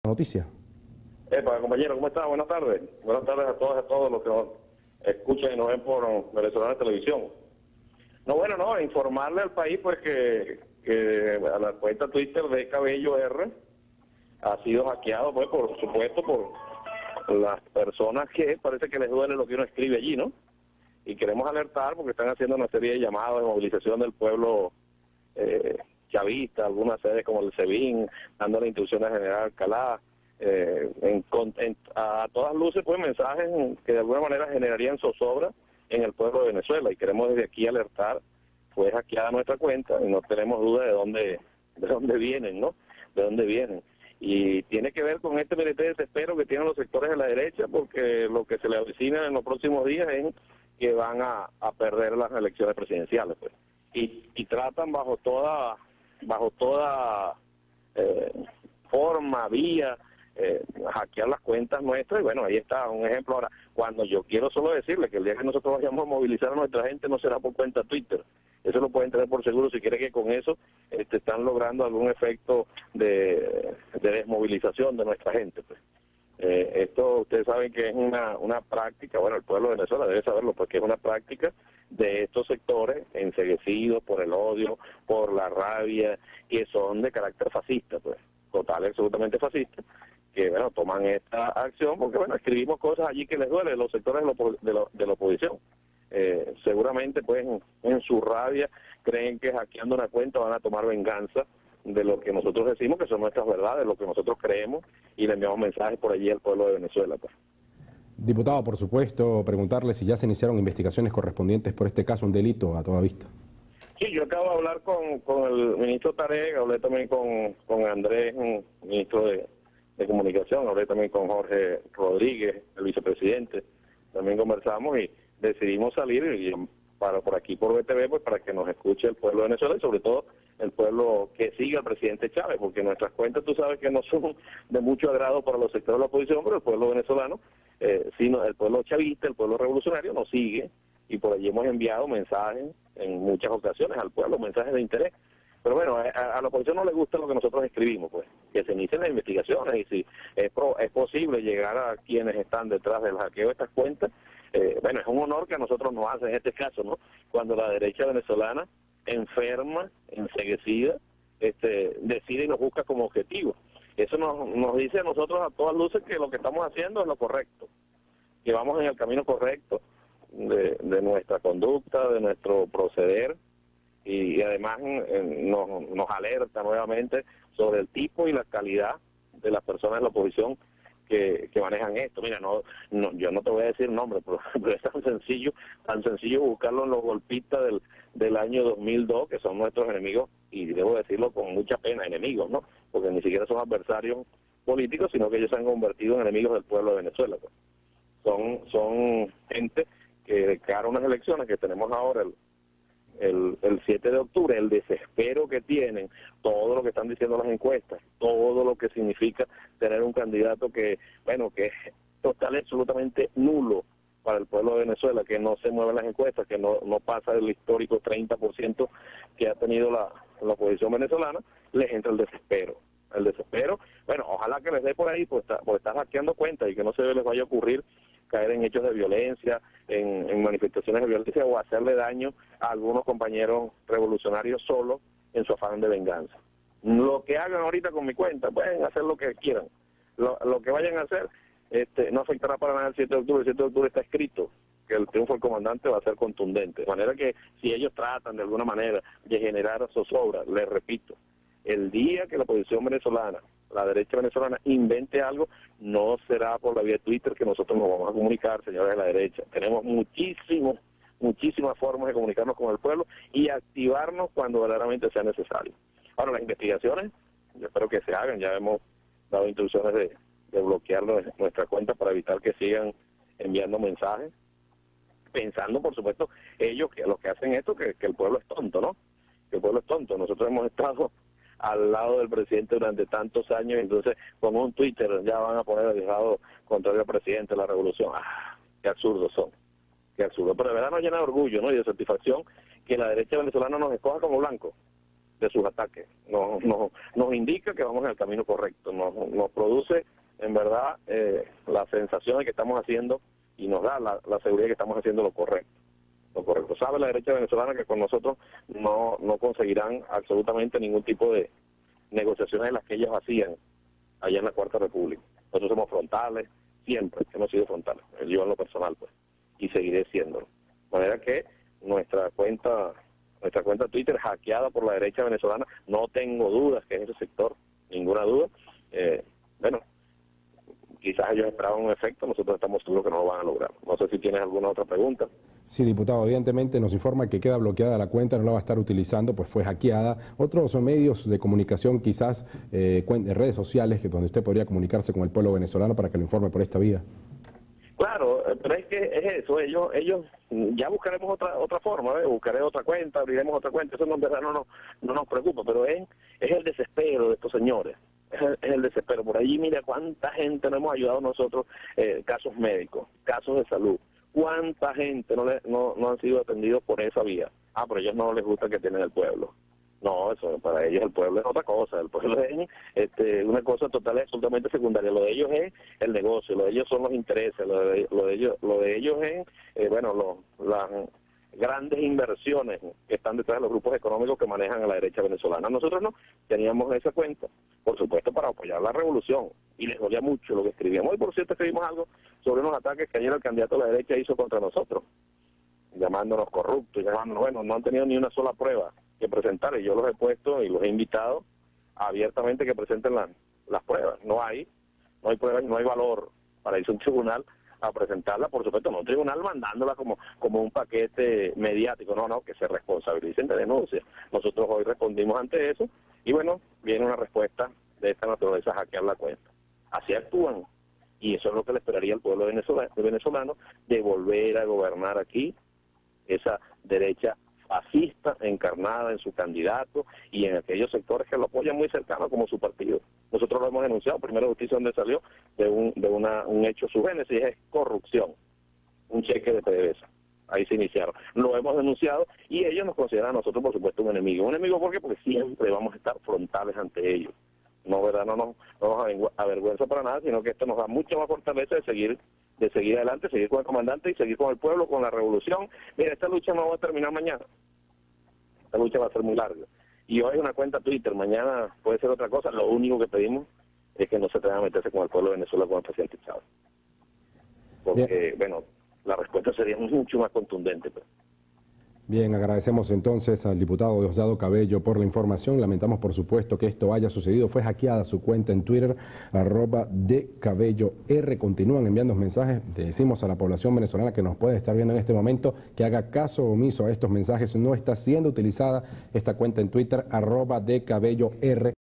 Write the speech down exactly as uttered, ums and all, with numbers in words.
noticia. Epa, compañero, ¿cómo está? Buenas tardes. Buenas tardes a todos, a todos los que nos escuchan y nos ven por Venezolana Televisión. No, bueno, no, informarle al país pues que, que a la cuenta Twitter de Cabello R ha sido hackeado, pues por supuesto, por las personas que parece que les duele lo que uno escribe allí, ¿no? Y queremos alertar porque están haciendo una serie de llamados de movilización del pueblo eh, chavista, algunas sedes como el SEBIN, dando las instrucciones al general Alcalá, eh, en, en, a todas luces pues mensajes que de alguna manera generarían zozobra en el pueblo de Venezuela, y queremos desde aquí alertar. Fue hackeada nuestra cuenta y no tenemos duda de dónde de dónde vienen, ¿no? De dónde vienen. Y tiene que ver con este milité de desespero que tienen los sectores de la derecha, porque lo que se le avecina en los próximos días es que van a, a perder las elecciones presidenciales, pues. Y, y tratan bajo toda bajo toda eh, forma, vía, eh, hackear las cuentas nuestras. Y bueno, ahí está un ejemplo. Ahora, cuando yo quiero solo decirle que el día que nosotros vayamos a movilizar a nuestra gente no será por cuenta Twitter. Eso lo pueden tener por seguro si quiere que con eso este, están logrando algún efecto de, de desmovilización de nuestra gente, pues. Eh, esto ustedes saben que es una, una práctica, bueno, el pueblo de Venezuela debe saberlo, porque es una práctica de estos sectores enceguecidos por el odio, por la rabia, que son de carácter fascista, pues, total, absolutamente fascista, que, bueno, toman esta acción porque, bueno, escribimos cosas allí que les duele, los sectores de la, de la, de la oposición. Eh, seguramente, pues, en, en su rabia creen que hackeando una cuenta van a tomar venganza de lo que nosotros decimos, que son nuestras verdades, lo que nosotros creemos, y le enviamos mensajes por allí al pueblo de Venezuela, pues. Diputado, por supuesto, preguntarle si ya se iniciaron investigaciones correspondientes por este caso, un delito a toda vista. Sí, yo acabo de hablar con, con el ministro Tarek, hablé también con, con Andrés, ministro de, de Comunicación, hablé también con Jorge Rodríguez, el vicepresidente, también conversamos y decidimos salir y para por aquí por B T V, pues para que nos escuche el pueblo de Venezuela y sobre todo el pueblo que siga al presidente Chávez, porque nuestras cuentas tú sabes que no son de mucho agrado para los sectores de la oposición, pero el pueblo venezolano, eh, sino el pueblo chavista, el pueblo revolucionario nos sigue, y por allí hemos enviado mensajes en muchas ocasiones al pueblo, mensajes de interés. Pero bueno, a, a la oposición no le gusta lo que nosotros escribimos, pues, que se inicien las investigaciones, y si es, pro, es posible llegar a quienes están detrás del hackeo de estas cuentas. Eh, bueno, es un honor que a nosotros nos hacen en este caso, ¿no? Cuando la derecha venezolana, enferma, enceguecida, este, decide y nos busca como objetivo. Eso nos, nos dice a nosotros a todas luces que lo que estamos haciendo es lo correcto, que vamos en el camino correcto de, de nuestra conducta, de nuestro proceder, y, y además eh, nos, nos alerta nuevamente sobre el tipo y la calidad de las personas de la oposición Que, que manejan esto. Mira, no, no, yo no te voy a decir nombre, pero, pero es tan sencillo, tan sencillo buscarlo en los golpistas del, del año dos mil dos, que son nuestros enemigos, y debo decirlo con mucha pena, enemigos, ¿no? Porque ni siquiera son adversarios políticos, sino que ellos se han convertido en enemigos del pueblo de Venezuela, pues. Son, son gente que de cara a unas elecciones que tenemos ahora, el, el, el siete de octubre, el desespero que tienen, todo lo que están diciendo las encuestas, todo lo que significa tener un candidato que, bueno, que es total, absolutamente nulo para el pueblo de Venezuela, que no se mueven las encuestas, que no, no pasa del histórico treinta por ciento que ha tenido la, la oposición venezolana, les entra el desespero. El desespero, bueno, ojalá que les dé por ahí, por estar, por estar hackeando cuentas y que no se les vaya a ocurrir caer en hechos de violencia, en, en manifestaciones de violencia o hacerle daño a algunos compañeros revolucionarios solos en su afán de venganza. Lo que hagan ahorita con mi cuenta, pueden hacer lo que quieran. Lo, lo que vayan a hacer este, no afectará para nada el siete de octubre. El siete de octubre está escrito que el triunfo del comandante va a ser contundente. De manera que si ellos tratan de alguna manera de generar zozobra, les repito, el día que la oposición venezolana, la derecha venezolana, invente algo, no será por la vía de Twitter que nosotros nos vamos a comunicar, señores de la derecha. Tenemos muchísimos, muchísimas formas de comunicarnos con el pueblo y activarnos cuando verdaderamente sea necesario. Ahora, las investigaciones, yo espero que se hagan, ya hemos dado instrucciones de, de bloquear nuestra cuenta para evitar que sigan enviando mensajes, pensando, por supuesto, ellos, que los que hacen esto, que, que el pueblo es tonto, ¿no? Que el pueblo es tonto. Nosotros hemos estado al lado del presidente durante tantos años, y entonces con un Twitter ya van a poner al lado contrario al presidente de la revolución. ¡Ah! ¡Qué absurdos son! ¡Qué absurdo! Pero de verdad nos llena de orgullo, ¿no? Y de satisfacción que la derecha venezolana nos escoja como blanco. de sus ataques. Nos, nos, nos indica que vamos en el camino correcto, nos, nos produce en verdad eh, la sensación de que estamos haciendo y nos da la, la seguridad de que estamos haciendo lo correcto. Lo correcto. Sabe la derecha venezolana que con nosotros no, no conseguirán absolutamente ningún tipo de negociaciones de las que ellas hacían allá en la Cuarta República. Nosotros somos frontales, siempre hemos sido frontales, yo en lo personal pues, y seguiré siéndolo. De manera que nuestra cuenta, nuestra cuenta Twitter hackeada por la derecha venezolana, no tengo dudas que es ese sector, ninguna duda. Eh, bueno, quizás ellos esperaban un efecto, nosotros estamos seguros que no lo van a lograr. No sé si tienes alguna otra pregunta. Sí, diputado, evidentemente nos informa que queda bloqueada la cuenta, no la va a estar utilizando, pues fue hackeada. Otros medios de comunicación, quizás eh, redes sociales, que donde usted podría comunicarse con el pueblo venezolano para que lo informe por esta vía. Claro, pero es que es eso, ellos, ellos ya buscaremos otra otra forma, ¿eh? Buscaré otra cuenta, abriremos otra cuenta, eso no, en verdad no, no, no nos preocupa, pero es, es el desespero de estos señores, es el, es el desespero. Por allí mira cuánta gente nos hemos ayudado nosotros, eh, casos médicos, casos de salud, cuánta gente no, le, no, no han sido atendidos por esa vía. Ah, pero a ellos no les gusta que tienen el pueblo. No, eso para ellos el pueblo es otra cosa, el pueblo es este, una cosa total y absolutamente secundaria. Lo de ellos es el negocio, lo de ellos son los intereses, lo de, lo de ellos lo de ellos es, eh, bueno, lo, las grandes inversiones que están detrás de los grupos económicos que manejan a la derecha venezolana. Nosotros no teníamos esa cuenta, por supuesto, para apoyar la revolución, y les dolía mucho lo que escribíamos. Hoy, por cierto, escribimos algo sobre unos ataques que ayer el candidato de la derecha hizo contra nosotros, llamándonos corruptos, llamándonos, bueno, no han tenido ni una sola prueba que presentar, y yo los he puesto y los he invitado abiertamente que presenten la, las pruebas. No hay, no hay pruebas, no hay valor para irse a un tribunal a presentarla, por supuesto, no un tribunal mandándola como, como un paquete mediático, no, no, que se responsabilicen de denuncias. Nosotros hoy respondimos ante eso, y bueno, viene una respuesta de esta naturaleza, hackear la cuenta. Así actúan, y eso es lo que le esperaría al pueblo venezolano, venezolano de volver a gobernar aquí, esa derecha fascista encarnada en su candidato y en aquellos sectores que lo apoyan muy cercano como su partido. Nosotros lo hemos denunciado, primero Justicia donde salió de un de una un hecho su génesis es corrupción, un cheque de P D V S A. Ahí se iniciaron. Lo hemos denunciado y ellos nos consideran a nosotros, por supuesto, un enemigo. ¿Un enemigo por qué? Porque siempre vamos a estar frontales ante ellos. No, ¿verdad? No, no, no nos avergüenza para nada, sino que esto nos da mucha más fortaleza de seguir de seguir adelante, seguir con el comandante y seguir con el pueblo, con la revolución. Mira, esta lucha no va a terminar mañana. Esta lucha va a ser muy larga. Y hoy es una cuenta Twitter, mañana puede ser otra cosa. Lo único que pedimos es que no se tengan a meterse con el pueblo de Venezuela, con el presidente Chávez. Porque, Bien. bueno, la respuesta sería mucho más contundente. Pues. Bien, agradecemos entonces al diputado Diosdado Cabello por la información. Lamentamos, por supuesto, que esto haya sucedido. Fue hackeada su cuenta en Twitter, arroba de Cabello R. Continúan enviando mensajes. Decimos a la población venezolana que nos puede estar viendo en este momento que haga caso omiso a estos mensajes. No está siendo utilizada esta cuenta en Twitter, arroba de Cabello R.